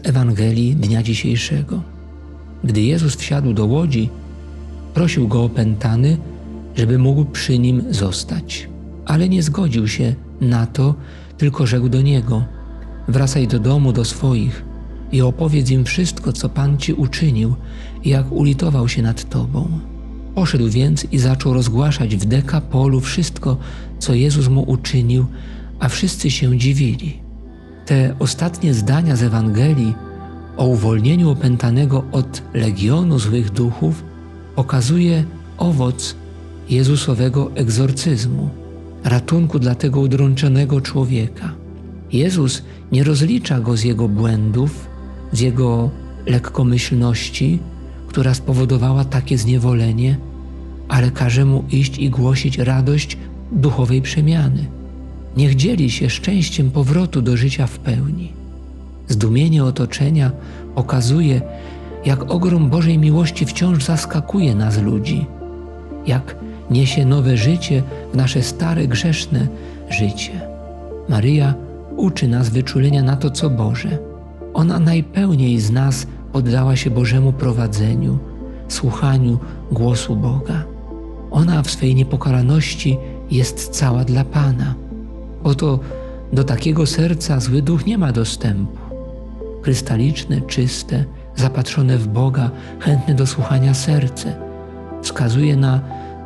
z Ewangelii dnia dzisiejszego. Gdy Jezus wsiadł do łodzi, prosił go opętany, żeby mógł przy nim zostać. Ale nie zgodził się na to, tylko rzekł do niego: wracaj do domu, do swoich i opowiedz im wszystko, co Pan ci uczynił i jak ulitował się nad tobą. Poszedł więc i zaczął rozgłaszać w Dekapolu wszystko, co Jezus mu uczynił, a wszyscy się dziwili. Te ostatnie zdania z Ewangelii o uwolnieniu opętanego od legionu złych duchów pokazuje owoc Jezusowego egzorcyzmu, ratunku dla tego udręczonego człowieka. Jezus nie rozlicza go z jego błędów, z jego lekkomyślności, która spowodowała takie zniewolenie, ale każe mu iść i głosić radość duchowej przemiany. Niech dzieli się szczęściem powrotu do życia w pełni. Zdumienie otoczenia pokazuje, jak ogrom Bożej miłości wciąż zaskakuje nas ludzi, jak niesie nowe życie w nasze stare, grzeszne życie. Maryja uczy nas wyczulenia na to, co Boże. Ona najpełniej z nas oddała się Bożemu prowadzeniu, słuchaniu głosu Boga. Ona w swej niepokalanności jest cała dla Pana. Oto do takiego serca zły duch nie ma dostępu. Krystaliczne, czyste, zapatrzone w Boga, chętne do słuchania serce wskazuje na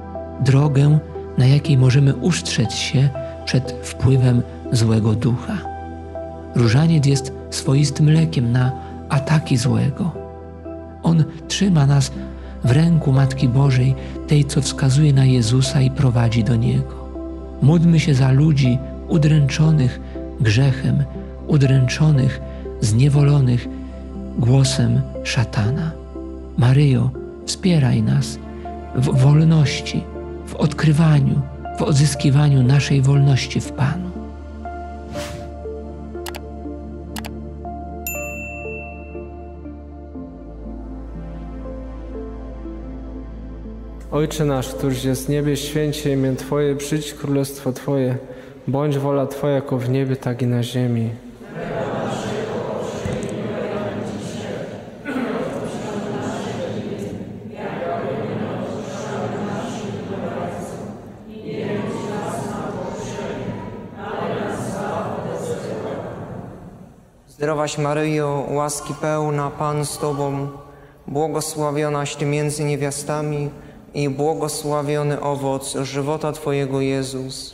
drogę, na jakiej możemy ustrzec się przed wpływem złego ducha. Różaniec jest swoistym lekiem na ataki złego. On trzyma nas w ręku Matki Bożej, tej, co wskazuje na Jezusa i prowadzi do Niego. Módlmy się za ludzi udręczonych grzechem, udręczonych, zniewolonych głosem szatana. Maryjo, wspieraj nas w wolności, w odkrywaniu, w odzyskiwaniu naszej wolności w Panu. Ojcze nasz, któryś jest w niebie, święć się imię Twoje, przyjdź królestwo Twoje, bądź wola Twoja jako w niebie, tak i na ziemi. Zdrowaś Maryjo, łaski pełna, Pan z Tobą, błogosławionaś Ty między niewiastami i błogosławiony owoc żywota Twojego, Jezus.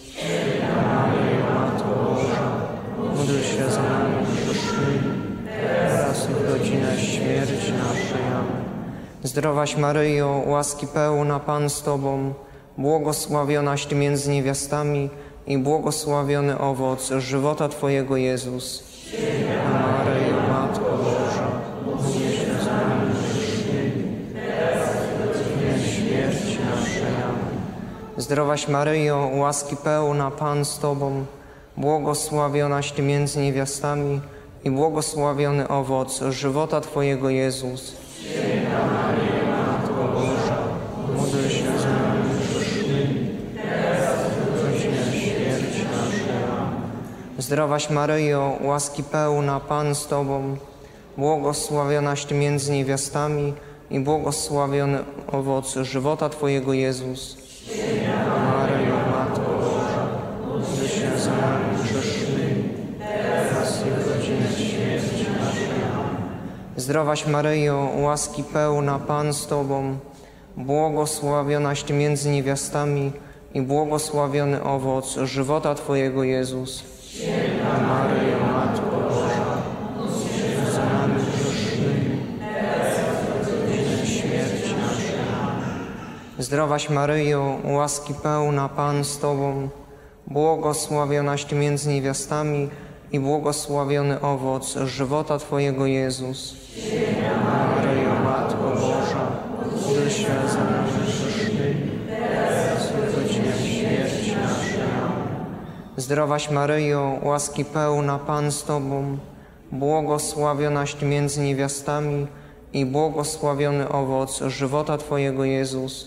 Maryjo, Matko Boża, módl się za nami grzesznymi, teraz i w godzinę śmierci naszej. Amen. Zdrowaś Maryjo, łaski pełna, Pan z Tobą, błogosławionaś Ty między niewiastami i błogosławiony owoc żywota Twojego, Jezus. Maryjo, Matko Boża, módl się za nami grzesznymi, teraz i w godzinę śmierci naszej. Amen. Zdrowaś Maryjo, łaski pełna, Pan z Tobą, błogosławionaś Ty między niewiastami i błogosławiony owoc żywota Twojego, Jezus. Maryjo, Matko Boża, módl się za nami grzesznymi, teraz i w godzinę śmierci naszej. Amen. Zdrowaś Maryjo, łaski pełna, Pan z Tobą, błogosławionaś Ty między niewiastami i błogosławiony owoc żywota Twojego, Jezus. Maryjo, Matko Boża, módl się za nami grzesznymi, teraz i w godzinę śmierci naszej. Amen. Zdrowaś Maryjo, łaski pełna, Pan z Tobą, błogosławionaś Ty między niewiastami i błogosławiony owoc żywota Twojego, Jezus. Maryjo, Matko Boża, módl się za nami grzesznymi, teraz i w godzinę śmierci naszej. Zdrowaś Maryjo, łaski pełna, Pan z Tobą, błogosławionaś Ty między niewiastami i błogosławiony owoc żywota Twojego, Jezus. Maryjo, Matko Boża, módl się za nami grzesznymi, teraz i w godzinę śmierci naszej. Zdrowaś Maryjo, łaski pełna, Pan z Tobą, błogosławionaś Ty między niewiastami i błogosławiony owoc żywota Twojego, Jezus.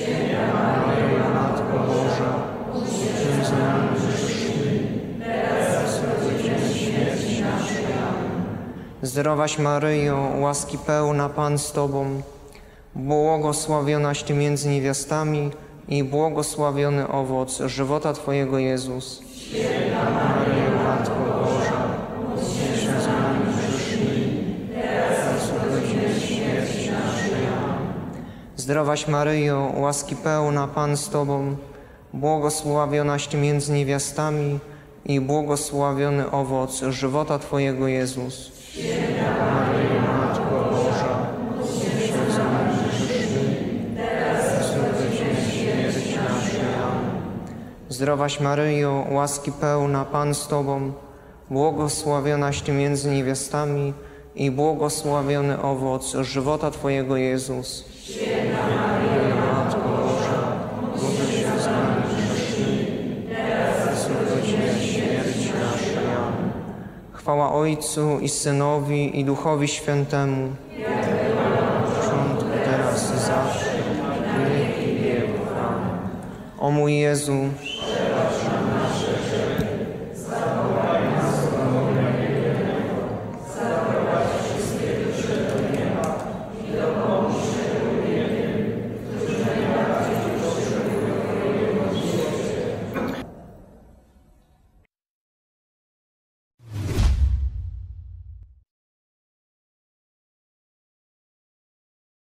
Maryjo, Matko Boża, módl się za nami grzesznymi, teraz i w godzinę śmierci naszej. Zdrowaś Maryjo, łaski pełna, Pan z Tobą, błogosławionaś Ty między niewiastami i błogosławiony owoc żywota Twojego Jezus. Święta Maryjo, Matko Boża, módl się za nami grzesznymi, teraz w godzinę śmierci naszej. Zdrowaś Maryjo, łaski pełna, Pan z Tobą, błogosławionaś Ty między niewiastami i błogosławiony owoc żywota Twojego Jezus. Święta Maryjo, Matko Boża, módl się za nami grzesznymi, teraz w godzinę śmierci naszej. Zdrowaś Maryjo, łaski pełna, Pan z Tobą, błogosławionaś Ty między niewiastami i błogosławiony owoc żywota Twojego Jezus. Święta Maryjo, Matko Boża, módl się za nami grzesznymi, teraz w godzinę śmierci naszej. Chwała Ojcu i Synowi i Duchowi Świętemu, jak była na początku, teraz i zawsze, na wieki wieków. Amen. O mój Jezu,